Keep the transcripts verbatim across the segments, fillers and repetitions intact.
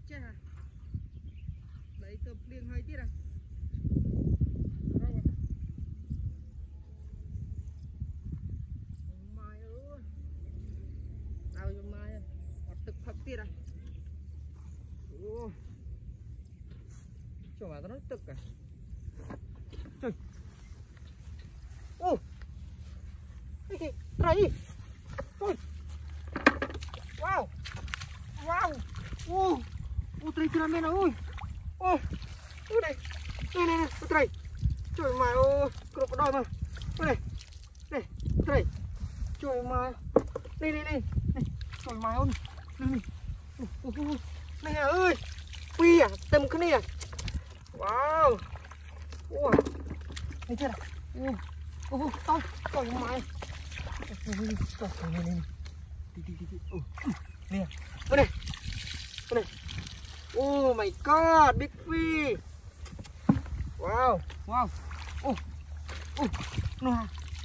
chết hả? Đấy cơm liền hơi tiết à? Đâu rồi? Mai ơi. Nào cho mai ơi. Ọt thực thật tiết à? Ồ. Chỗ mà nó tức à? Trời. Ô. Cái gì? Cái gì? Ôi. Wow. Wow. Ô. Ô trời trời mẹ ơi. Ô. Ô đây. Đây này này, trời. Trời mà ơi, cột đôi mà. Ô này. Này, trời. Trời mà. Đây đây đây. Này, trời mà ơi. Này này. Ô ô. Này ơi. Ui à, tầm cái này à. Wow. Ủa. Này chưa nào. Ủa. Ủa, tao. Trời mà. Trời này này. Đi đi đi đi. Ủa. Nè. Ôi này. Ôi này. Oh my god, big fish. Wow, wow. Oh. Oh. Nó.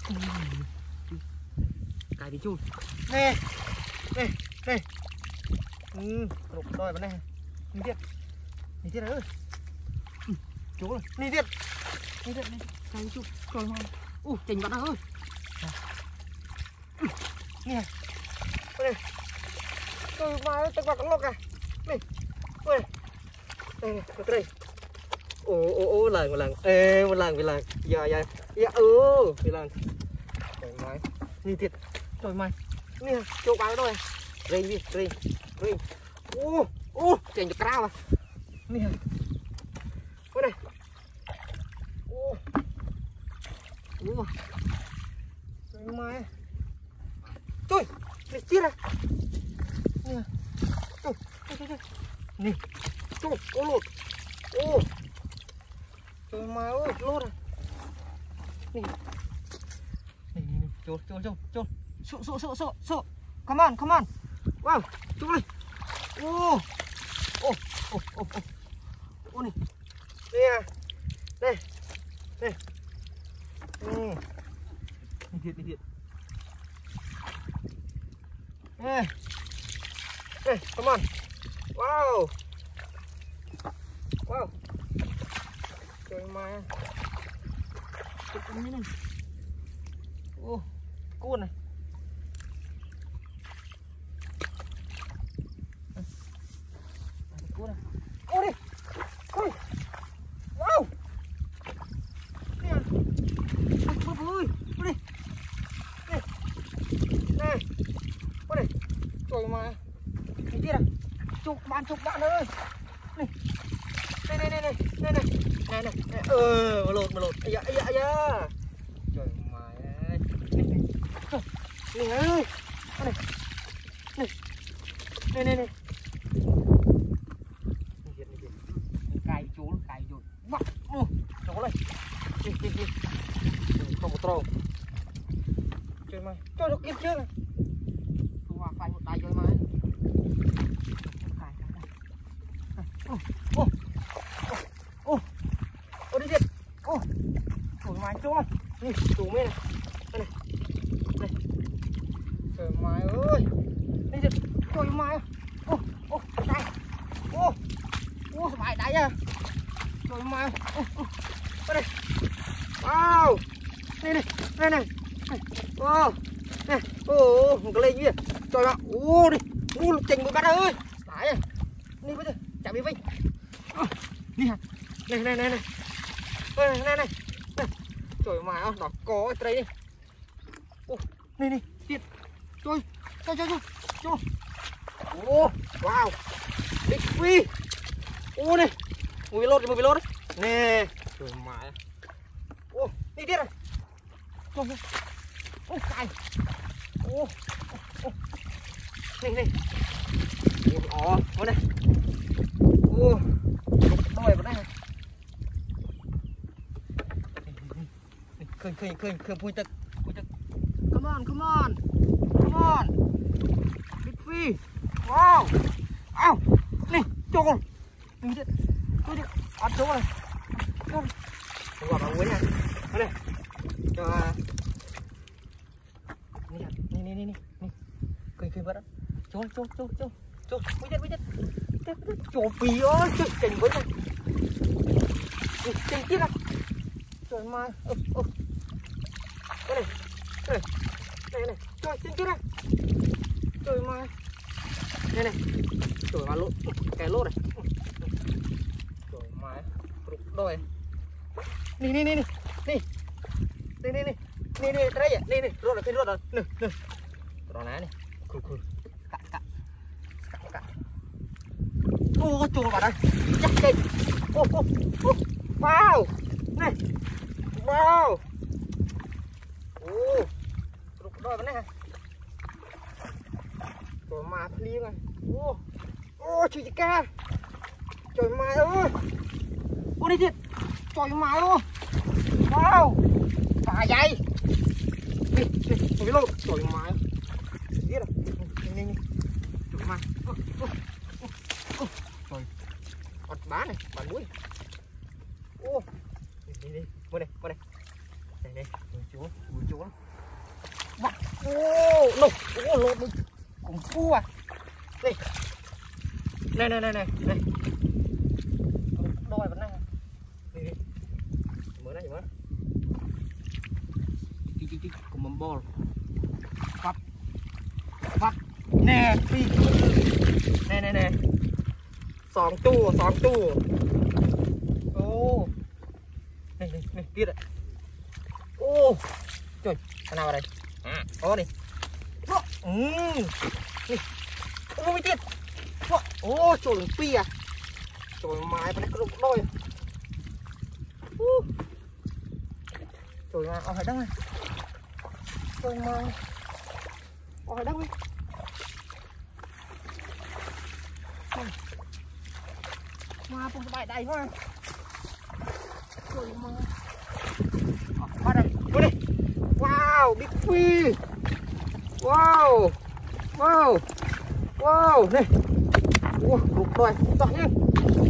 Cái đi chui. Nè. Nè, nè. Ừ, rụt đôi vào này. Đi tiếp. Đi tiếp ơi. Ừ, chỗ rồi. Đi tiếp. Đi tiếp đi. Cái đi chui. Trời ơi. Uh, chỉnh vào đó ơi. Nè. Ôi này. Trời ơi, tao vào cái lốc à. Này. Ôi. Đây này, có đây. Ồ ồ ồ lần một lần. Ê một lần một lần. Dạ dạ. Dạ ừ, một lần. Trời ơi. Nhìn thiệt. Trời mày. Nè, chỗ bán rồi. Rình đi, rình. Rình. Ô, ô, chỉnh được cao à. Nè. Ôi này. Ô. Ủa. Trời mày. Trời, này chia ra. Nè. Trời, trời, trời. Nè. Trời, ô lột. Ô. Trời mà ơi, lột à. Nè. Nè, nè, nè. Trốn, trốn, trốn, trốn. Sụ, sụ, sụ, sụ, sụ. Come on, come on. Wow, trốn đi. Ô. Ô, ô, ô, ô. Ô nè. Nè. Nè. Nè. Nè. Nè thiệt, nè thiệt. Nè. Nè, come on. Wow. Wow. Trời mà. Cái con này. Ô, cuốn này. Cuốn này. Ô đi. Ôi. Wow. Nè. Ôi, ôi, ôi. Ô đi. Nè. Nè. Ô đi. Trời mà. Cái kia à. Chục bạn, chục bạn ơi. Này. Này này này này này này này này này ờ mà lột mà lột dạ dạ dạ trời mày ơi này này ơi này này này này này cài chỗ cài chỗ vắt chỗ này không có trâu trời mày cho được kiếm chưa hoa cài một đài trời mày cài ô ô ô ô đi đi ô trời mày chỗ này đi chủ mê này đây này này trời mày ơi đi đi trời mày ô ô đây ô ô mày đáy à trời mày ô ô đây wow đây này đây này ô này ô một cái lên gì trời ạ ô đi ô chỉnh với bác ơi đáy à đi bây giờ chả bị vinh đi hả này này này này này này này trời mà ơi nó có cái đây đi ô này này tiệt trời trời trời trời ô wow big fish ô này một cái lốt một cái lốt đấy nè trời mà ô đi tiệt rồi trời ơi ô cay ô ô này này ó có này ô đôi vào đây khơi khơi khơi khơi pui tật pui tật come on come on come on big fish wow ao này trôn mình chết tôi đi ăn trôn này trôn không vào vào quấy nha đây cho này này này này khơi khơi vào đó trôn trôn trôn trôn trôn pui chết pui chết Chỗ phí ơi, trời cảnh với này. Cảnh tiếp này. Trời mai, ơ, ơ. Đây này, đây này, đây này, trời cảnh tiếp này. Trời mai. Đây này, trời mai lốt, cái lốt này. Trời mai, rụt đôi. Nè, nè, nè, nè, nè. Nè, nè, nè, nè, nè, đây à, nè, nè, rốt rồi, cái rốt rồi, nè, nè. Đó ná này, khử khử. Cạn, cạn, cạn, cạn. Ô, chuột vào đây, chắc đây. Ô, ô, ô, wow, này, wow. Ô, rụt đôi vào này hả? Trời mà liêng này. Ô, ô, trời ca. Trời mai ơi. Ô, đi thiệt. Trời mai luôn. Wow, bà dây. Đi, đi, đi luôn. Trời mai. Biết rồi. Nhanh, nhanh, nhanh. Trời mai. Trời. Ọt bán này, bán muối. Ô. Đi, đi, đi. Qua đây, qua đây. Đây, đây. Bùi chúa, bùi chúa. Bắt. Ô, lột. Ô, lột đi. Cũng cua à. Đây. Này, này, này, này. Đây. Đôi vào này. Đi, đi. Mở này, mở. Đi, đi, đi. Cùng mầm bò. Bắt. Bắt. Nè, phi. Nè, nè, nè. Sóng tu, sóng tu. Ô. Này, này, này, tiết ạ. Ô. Trời, thằng nào vào đây? À, có đi. Ừ. Đi. Ô, mới tiết. Ô, trời ơi, phi à. Trời mai, bên này có rụng đôi. Uh. Trời mai, ở hải đất này. Trời mai. Ở hải đất này. Mà không phải đầy quá. Trời mai. Ở đây, vô đi. Wow, big phi. Wow. Wow. Wow, này. Wow, rụng đôi. Tỏ nhé.